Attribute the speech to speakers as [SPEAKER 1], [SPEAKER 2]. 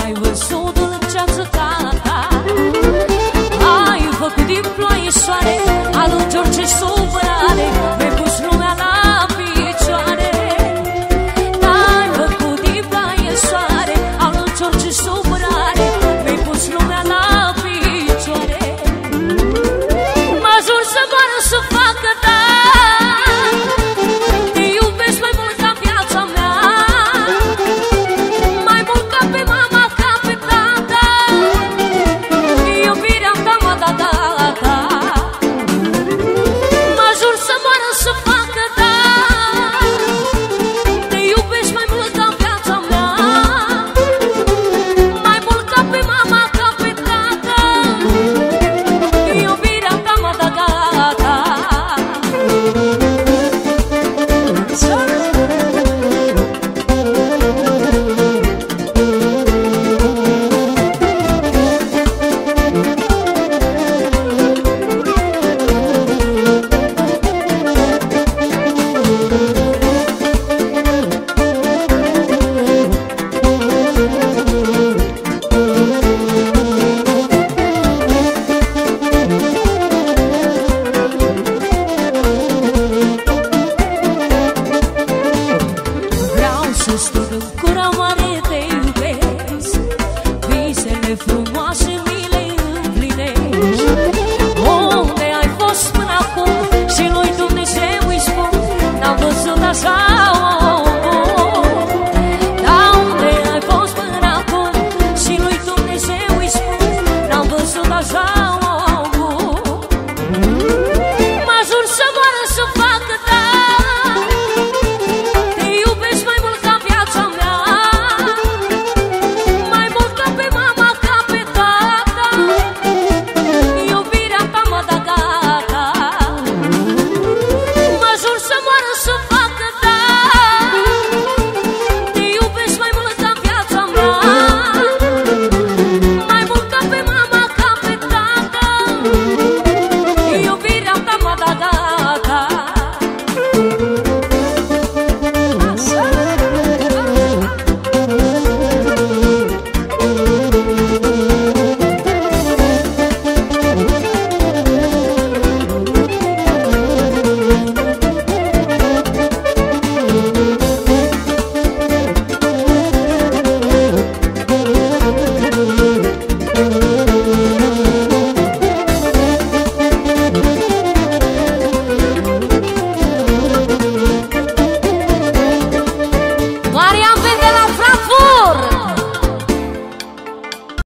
[SPEAKER 1] ai văzut dulceață ca ta. Ai făcut din ploaie soare, alungi orice supărare, mi-ai pus lumea la picioare. Ai făcut din ploaie soare, alungi orice supărare, mi-ai pus lumea la picioare. Mă jur să moară să facă ta, te iubesc mai mult ca viața mea, mai mult ca pe mama, ca pe tata. Iubirea ta m-a dat data. Mă jur să moară să facă ta, te iubesc mai mult ca viața mea, mai mult ca pe mama, ca pe tata. Iubirea ta m-a dat gata. Vreau să strâng cu gura mare, te iubesc, visele frumoase